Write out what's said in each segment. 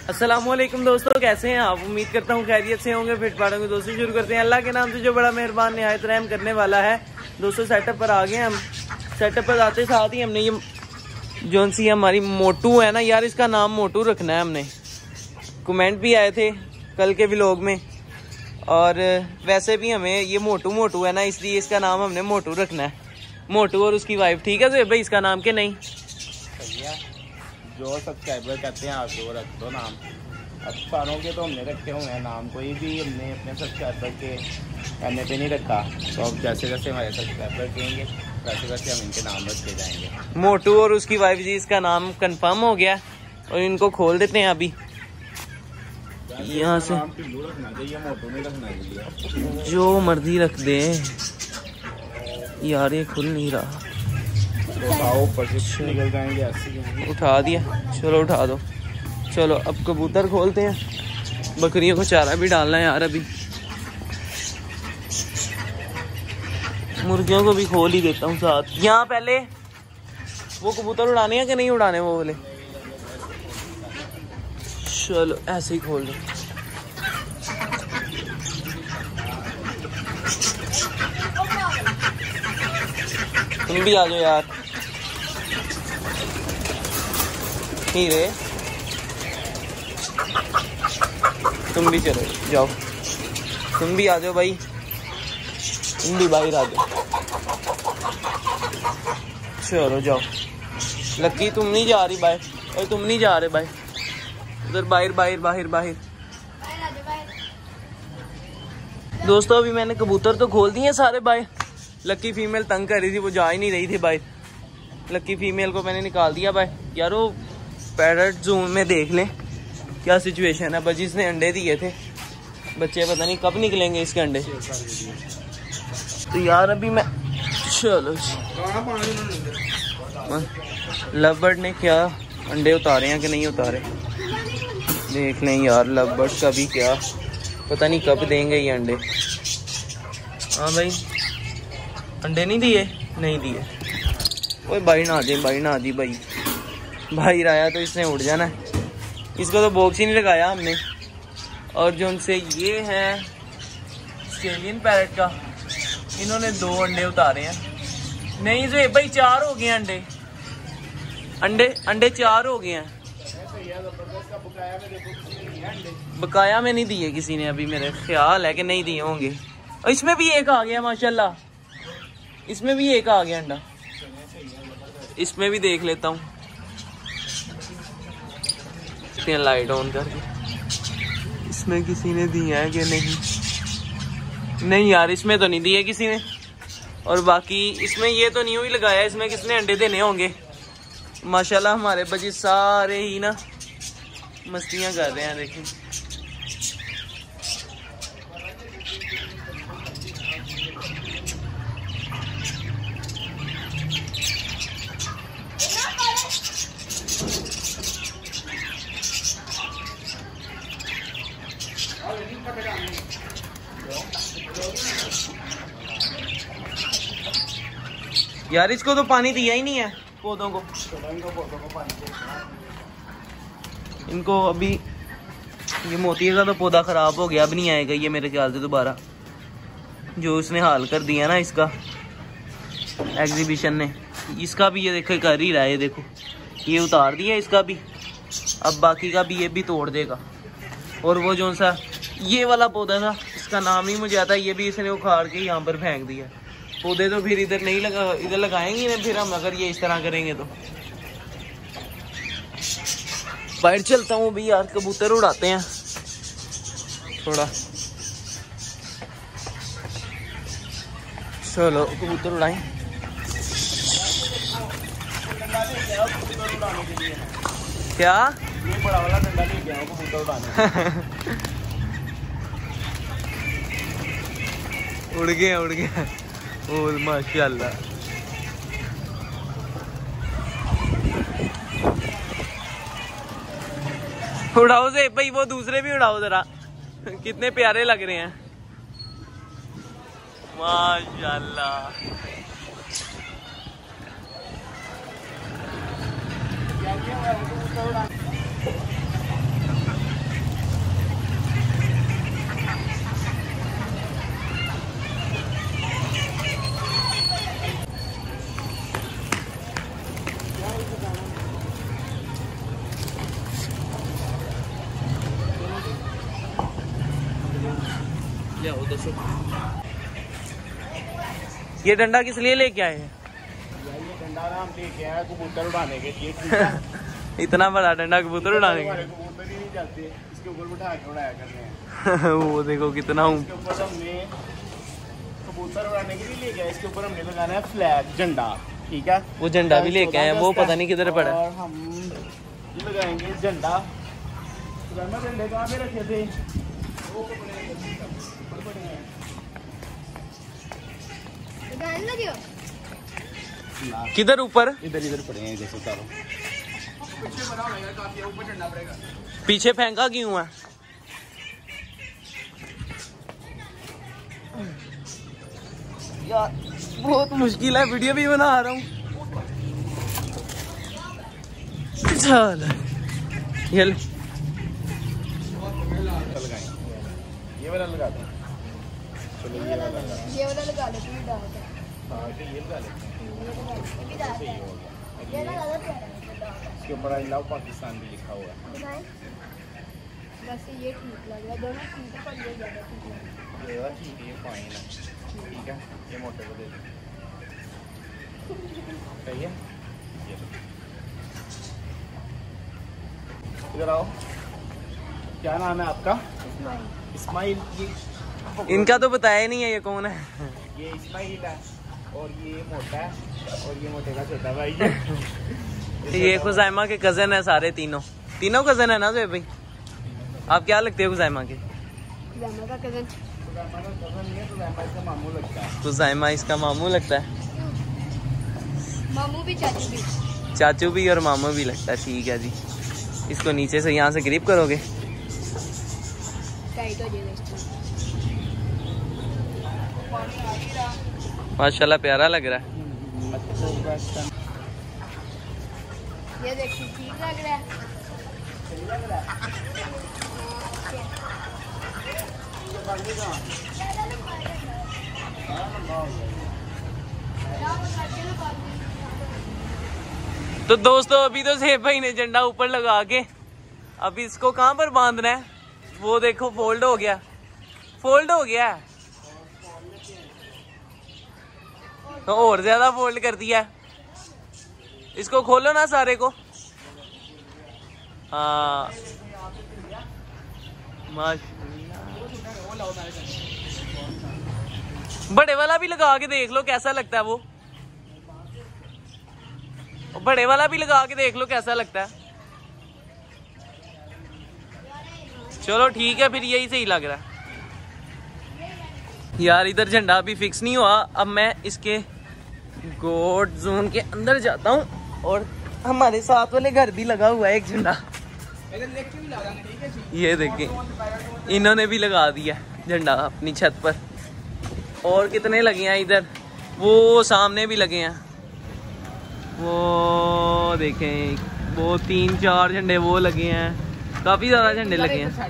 अस्सलामुअलैकुम दोस्तों, कैसे हैं आप? उम्मीद करता हूँ खैरियत से होंगे, फिट फाट होंगे। दोस्तों शुरू करते हैं अल्लाह के नाम से जो बड़ा मेहरबान निहायत रहम करने वाला है। दोस्तों सेटअप पर आ गए हम। सेटअप पर आते साथ ही हमने ये जोन सी हमारी मोटू है ना यार, इसका नाम मोटू रखना है। हमने कमेंट भी आए थे कल के व्लॉग में, और वैसे भी हमें ये मोटू है ना, इसलिए इसका नाम हमने मोटू रखना है। मोटू और उसकी वाइफ। ठीक है ज़ेब भाई, इसका नाम के नहीं जो सब्सक्राइबर कहते हैं आप जो रख दो नाम। अब सारों के तो हमने रखे हुए हैं नाम, कोई भी हमने अपने सब्सक्राइबर के कहने पे नहीं रखा। तो अब जैसे जैसे हमारे सब्सक्राइबर कहेंगे वैसे वैसे हम इनके नाम रखते जाएंगे। मोटू और उसकी वाइफ जी, इसका नाम कंफर्म हो गया और इनको खोल देते हैं अभी यहाँ से। रखना चाहिए, मोटू नहीं रखना चाहिए, जो मर्जी रख दे यार, ये खुल नहीं रहा। ऊपर से निकल जाएंगे ऐसे। उठा दिया, चलो उठा दो। चलो अब कबूतर खोलते हैं। बकरियों को चारा भी डालना है यार अभी। मुर्गियों को भी खोल ही देता हूँ साथ। यहाँ पहले वो कबूतर उड़ाने हैं कि नहीं उड़ाने वो वाले? चलो ऐसे ही खोल दो। तुम भी आ जाओ यार। हीरे तुम भी चलो जाओ, तुम भी आ जाओ भाई, तुम भी बाहर आ जाओ। चलो जाओ। लक्की तुम नहीं जा रही बाहर, और तुम नहीं जा रहे बाहर, उधर बाहर बाहर बाहर बाहर। दोस्तों अभी मैंने कबूतर तो खोल दिए सारे बाहर। लक्की फीमेल तंग कर रही थी, वो जा ही नहीं रही थी बाहर। लक्की फीमेल को मैंने निकाल दिया बाहर। यार वो पैरट जूम में देख लें क्या सिचुएशन है। बस इसने अंडे दिए थे, बच्चे पता नहीं कब निकलेंगे इसके अंडे। तो यार अभी मैं चलो लव बर्ड ने क्या अंडे उतारे हैं कि नहीं उतारे देख लें यार। लव बर्ड का भी क्या पता नहीं कब देंगे ये अंडे। हाँ भाई, अंडे नहीं दिए? नहीं दिए। ओए भाई ना दे, भाई ना दी भाई। भाई आया तो इसने उड़ जाना है। इसको तो बॉक्स ही नहीं लगाया हमने। और जो उनसे ये है ऑस्ट्रेलियन पैरेट का, इन्होंने 2 अंडे उतारे हैं। नहीं जो भाई 4 हो गए अंडे। अंडे 4 हो गए हैं। बकाया में नहीं दिए किसी ने अभी, मेरे ख्याल है कि नहीं दिए होंगे। और इसमें भी एक आ गया माशाल्लाह, इसमें भी एक आ गया अंडा। इसमें भी देख लेता हूँ, लाइट ऑन करके। इसमें किसी ने दिया है कि नहीं? नहीं यार, इसमें तो नहीं दिए किसी ने। और बाकी इसमें ये तो न्यू ही लगाया, इसमें किसने अंडे देने होंगे। माशाल्लाह हमारे बच्चे सारे ही ना मस्तियां कर रहे हैं। देखें यार, इसको तो पानी दिया ही नहीं है पौधों को। इनको अभी ये मोती का तो पौधा खराब हो गया, अब नहीं आएगा ये मेरे ख्याल से दोबारा। जो उसने हाल कर दिया ना इसका एग्जीबिशन ने, इसका भी ये देखो कर ही रहा है। ये देखो ये उतार दिया इसका भी, अब बाकी का भी ये भी तोड़ देगा। और वो जो सा ये वाला पौधा था, इसका नाम ही मुझे आता है, ये भी इसने उखाड़ के यहाँ पर फेंक दिया। पौधे तो फिर इधर नहीं लगा, इधर लगाएंगे ना फिर हम, अगर ये इस तरह करेंगे तो। बाहर चलता हूँ भी यार, कबूतर उड़ाते हैं थोड़ा। चलो कबूतर उड़ाएं। क्या ये बड़ा वाला डंडा ले गया कबूतर उड़ाने। उड़ गया ओह माशाल्लाह। उड़ाओ से भाई, वो दूसरे भी उड़ाओ जरा, कितने प्यारे लग रहे हैं माशाल्लाह। ले आओ दसो। ये डंडा किस लिए लेके आए हैं? ये डंडा ना हम लेके आए कबूतर उड़ाने के लिए। इतना बड़ा डंडा कबूतर उड़ाने के? कबूतर ही नहीं जाते, इसके ऊपर बिठा के उड़ाया करने हैं। वो देखो कितना इसके ऊपर हमने कबूतर उड़ाने के लिए लेके आए, इसके ऊपर हमने लगाना है फ्लैग, झंडा। ठीक है, वो झंडा भी लेके आए, वो पता नहीं किधर पड़ा। और हम ये लगाएंगे झंडा। झंडे कहाँ पे रखे थे? किधर ऊपर? इधर इधर पड़े हैं जैसे चारों। पीछे फेंका क्यों है? यार बहुत मुश्किल है, वीडियो भी बना रहा हूँ। चल ये वाला लगा दो। चलो ये वाला लगा दो। ये वाला लगा दो, ये डाल दो। हाँ तो ये लगा लेते हैं। ये डाल दो। ये ना ज्यादा प्यारा है। इसके ऊपर आई लव पाकिस्तान भी लिखा हुआ है। दिखाएं। बस ये ठीक लग रहा है, दोनों ठीक है, पर ये ज्यादा ठीक लग रहा है। ये वाला ठीक है, ये फाइन है। ठीक है, ये मोटे को दे दो। सही है, ये लो। इधर आओ। क्या नाम है आपका? इस्माइल। ये इनका तो बताया ही नहीं है ये कौन है। ये इस्माइल है और ये मोटा है और ये मोटे का छोटा भाई है। ये खुज़ैमा के कजन है सारे, तीनों कजन है ना ज़ेब भाई? आप क्या लगते हो खुज़ैमा के? खुज़ैमा का कजन। खुज़ैमा का कजन नहीं है, खुज़ैमा इसका मामू लगता है। खुज़ैमा इसका मामू लगता है। मामू भी चाचू भी। चाचू भी और मामू भी लगता है। ठीक है जी, इसको नीचे से यहाँ से ग्रिप करोगे। टाइट हो जाएगा इसको। माशाल्लाह प्यारा लग रहा है। ये देखिए ठीक लग रहा है। तो दोस्तों अभी तो ज़ेब भाई ने झंडा ऊपर लगा के अभी इसको कहाँ पर बांधना है? वो देखो फोल्ड हो गया, फोल्ड हो गया है। तो और ज्यादा फोल्ड कर दिया है। इसको खोलो ना सारे को। हाँ बड़े वाला भी लगा के देख लो कैसा लगता है वो। बड़े वाला भी लगा के देख लो कैसा लगता है। चलो ठीक है, फिर यही सही लग रहा है। यार इधर झंडा अभी फिक्स नहीं हुआ। अब मैं इसके गोट जोन के अंदर जाता हूँ और हमारे साथ वाले घर भी लगा हुआ है एक झंडा। ये देखिए इन्होंने भी लगा दिया झंडा अपनी छत पर। और कितने लगे हैं इधर, वो सामने भी लगे हैं। वो देखें, वो 3-4 झंडे वो लगे हैं, काफी ज्यादा झंडे लगे हैं।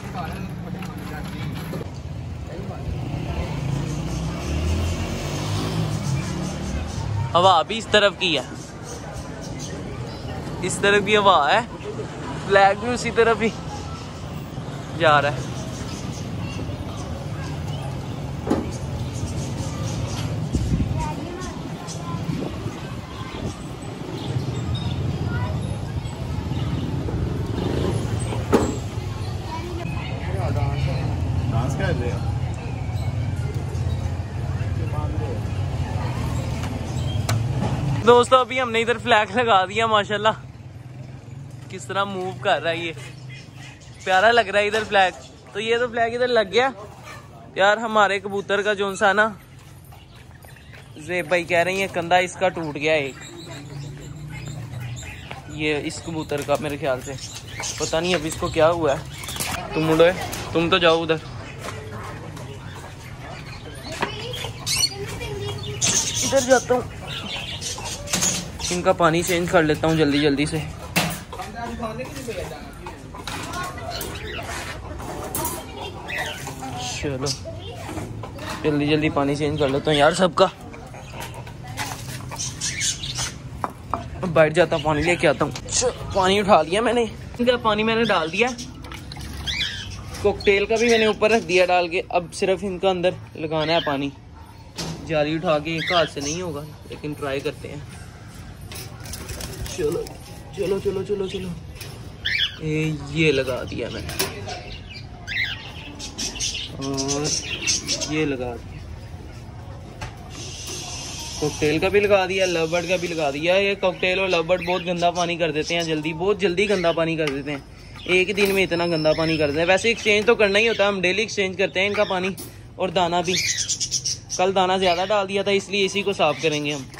हवा भी इस तरफ की है, इस तरफ की हवा है, फ्लैग भी उसी तरफ ही जा रहा है। डांस कर रहे हो? दोस्तों अभी हमने इधर फ्लैग लगा दिया। माशाल्लाह किस तरह मूव कर रहा है, ये प्यारा लग रहा है इधर फ्लैग। तो ये तो फ्लैग इधर लग गया यार। हमारे कबूतर का जोन सा ना, ज़ेब भाई कह रही है कंधा इसका टूट गया एक, ये इस कबूतर का मेरे ख्याल से। पता नहीं अभी इसको क्या हुआ है। तुम उड़ो, तुम तो जाओ उधर। इधर जाता हूँ, इनका पानी चेंज कर लेता हूँ जल्दी जल्दी से। चलो जल्दी जल्दी पानी चेंज कर लेता हूँ यार सबका। बैठ जाता हूँ, पानी लेके आता हूँ। पानी उठा लिया मैंने, इनका पानी मैंने डाल दिया। कॉकटेल का भी मैंने ऊपर रख दिया डाल के। अब सिर्फ इनका अंदर लगाना है पानी। जाली उठा के एक हाथ से नहीं होगा, लेकिन ट्राई करते हैं। चलो चलो चलो चलो चलो, ये लगा दिया मैंने और ये लगा दिया। कॉकटेल का भी लगा दिया, लव बर्ड का भी लगा दिया। ये कॉकटेल और लव बर्ड बहुत गंदा पानी कर देते हैं जल्दी, बहुत जल्दी गंदा पानी कर देते हैं। एक ही दिन में इतना गंदा पानी कर देते हैं। वैसे एक्सचेंज तो करना ही होता है, हम डेली एक्सचेंज करते हैं इनका पानी और दाना भी। कल दाना ज़्यादा डाल दिया था, इसलिए इसी को साफ करेंगे हम।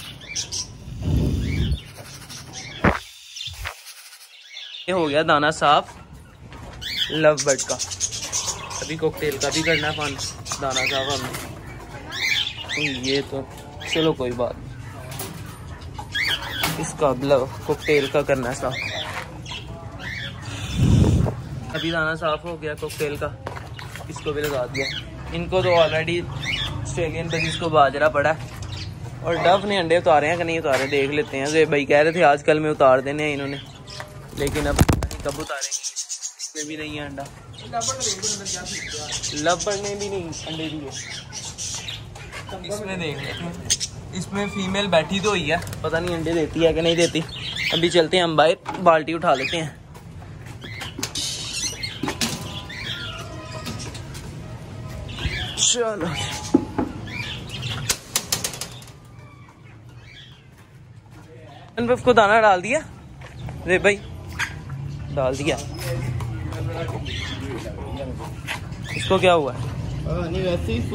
ये हो गया दाना साफ लव बर्ड का। अभी कॉकटेल का भी करना है पानी दाना साफ हमने। तो ये तो चलो कोई बात नहीं, इसका कॉकटेल का करना है साफ। अभी दाना साफ हो गया कॉकटेल का, इसको भी लगा दिया। इनको तो ऑलरेडी ऑस्ट्रेलियन पे जिसको बाजरा पड़ा है। और डव ने अंडे उतारे हैं कि नहीं उतारे देख लेते हैं। भाई कह रहे थे आजकल में उतार देने हैं इन्होंने, लेकिन अब कब उतारेंगे। इसमें भी नहीं है अंडा, लवबर्ड ने भी नहीं अंडे दिए। इसमें देख लेते हैं, इसमें फीमेल बैठी तो हुई है, पता नहीं अंडे देती है कि नहीं देती। अभी चलते हैं हम बाहर, बाल्टी उठा लेते हैं। चलो को दाना डाल दिया रे भाई, डाल दिया। इसको क्या हुआ? नहीं वैसे ही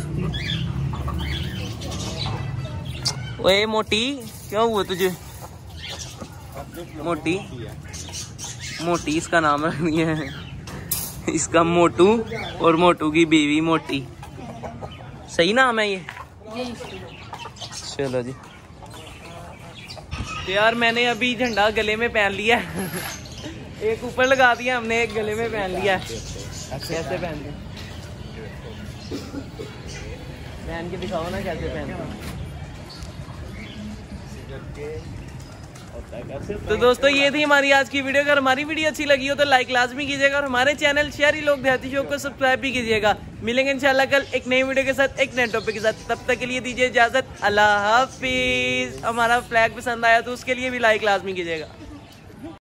ओए मोटी, क्या हुआ तुझे? मोटी मोटी इसका नाम रख दिया है, इसका मोटू और मोटू की बीवी मोटी। सही नाम है ये? चलो जी। तो यार मैंने अभी झंडा गले में पहन लिया एक ऊपर लगा दिया हमने, एक गले में पहन लिया। कैसे पहन लिया? पहन के दिखाओ ना कैसे पहन। तो दोस्तों ये थी हमारी आज की वीडियो। अगर हमारी वीडियो अच्छी लगी हो तो लाइक लाजमी कीजिएगा और हमारे चैनल शहरी लोग देहाती शो को सब्सक्राइब भी कीजिएगा। मिलेंगे इंशाल्लाह कल एक नई वीडियो के साथ, एक नए टॉपिक के साथ। तब तक के लिए दीजिए इजाजत, अल्लाह हाफिज। हमारा फ्लैग पसंद आया तो उसके लिए भी लाइक लाजमी कीजिएगा।